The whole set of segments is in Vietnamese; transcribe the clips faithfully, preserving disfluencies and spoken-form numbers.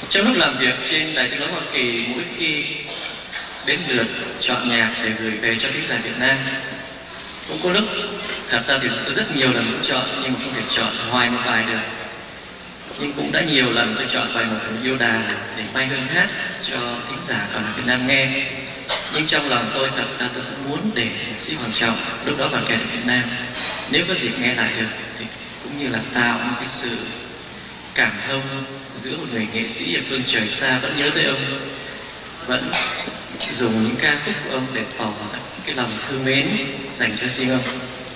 Trong lúc làm việc trên Đài Tiếng nói Hoa Kỳ, mỗi khi đến lượt chọn nhạc để gửi về cho thính giả Việt Nam, cũng có lúc thật ra thì tôi rất nhiều lần cũng chọn nhưng mà không thể chọn hoài một bài được. Nhưng cũng đã nhiều lần tôi chọn bài Một Tuổi Yêu Đàn để Mai Hương hát cho thính giả còn ở Việt Nam nghe. Nhưng trong lòng tôi thật ra tôi cũng muốn để nhạc sĩ Hoàng Trọng lúc đó còn kẹt ở Việt Nam, nếu có dịp nghe lại được thì cũng như là tạo một cái sự cảm thông giữa một người nghệ sĩ ở phương trời xa vẫn nhớ tới ông, vẫn dùng những ca khúc của ông để tỏ ra cái lòng thương mến dành cho riêng ông.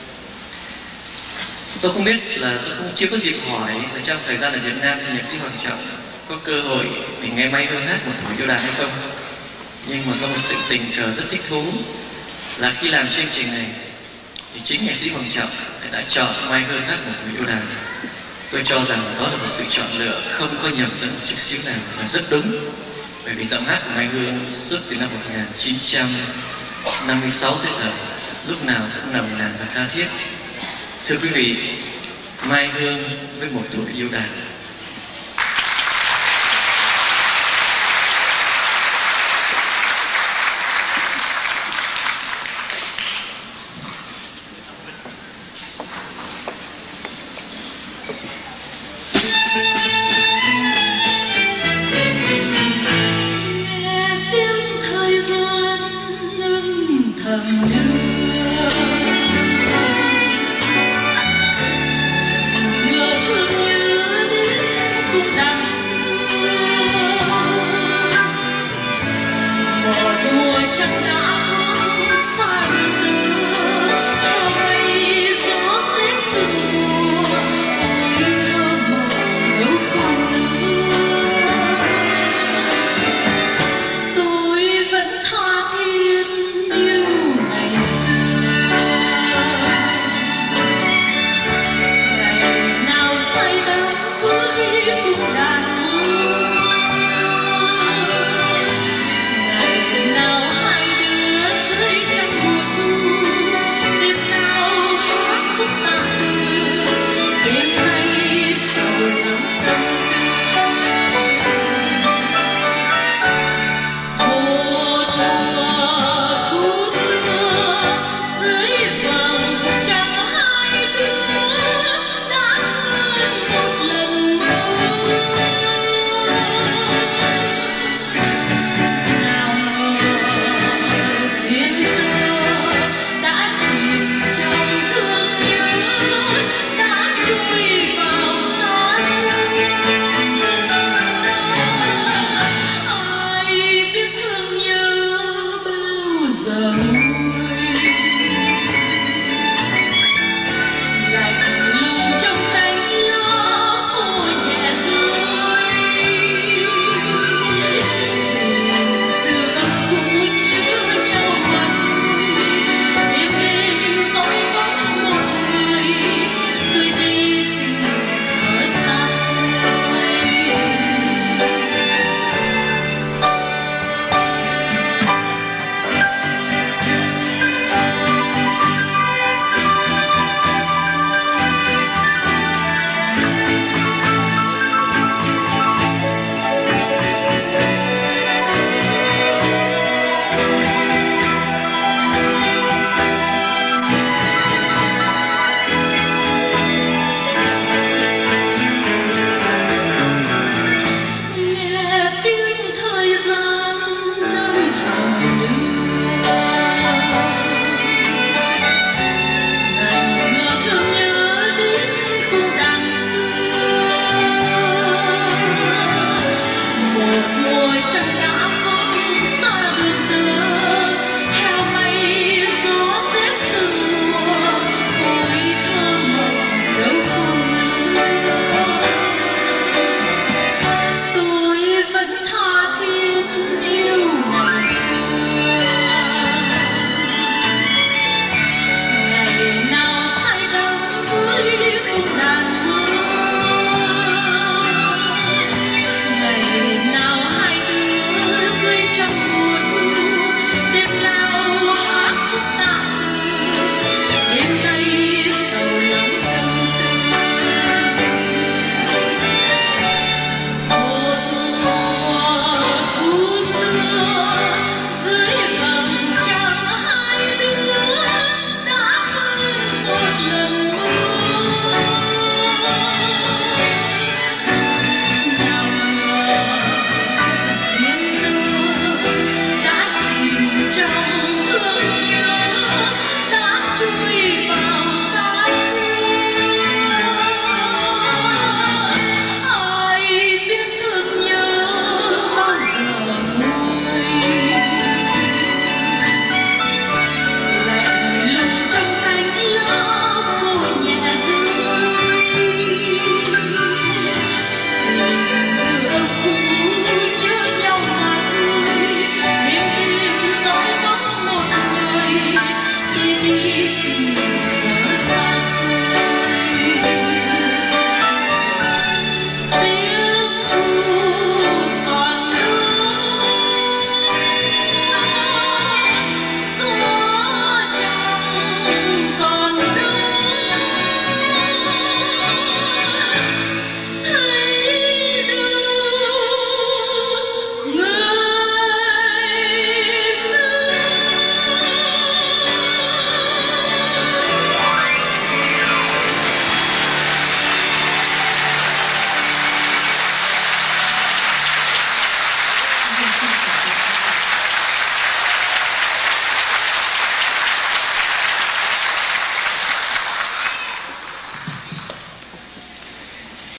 Tôi không biết là tôi không chưa có dịp hỏi là trong thời gian ở Việt Nam thì nhạc sĩ Hoàng Trọng có cơ hội để nghe Mai Hương hát Một Tuổi Yêu Đàn hay không. Nhưng mà có một sự tình cờ rất thích thú là khi làm chương trình này thì chính nhạc sĩ Hoàng Trọng đã chọn Mai Hương hát Một Tuổi Yêu Đàn. Tôi cho rằng đó là một sự chọn lựa không có nhầm lẫn một chút xíu nào và rất đúng, bởi vì giọng hát của Mai Hương suốt từ năm một nghìn chín trăm năm mươi sáu tới giờ lúc nào cũng nồng nàn và tha thiết. Thưa quý vị, Mai Hương với Một Tuổi Yêu Đàn.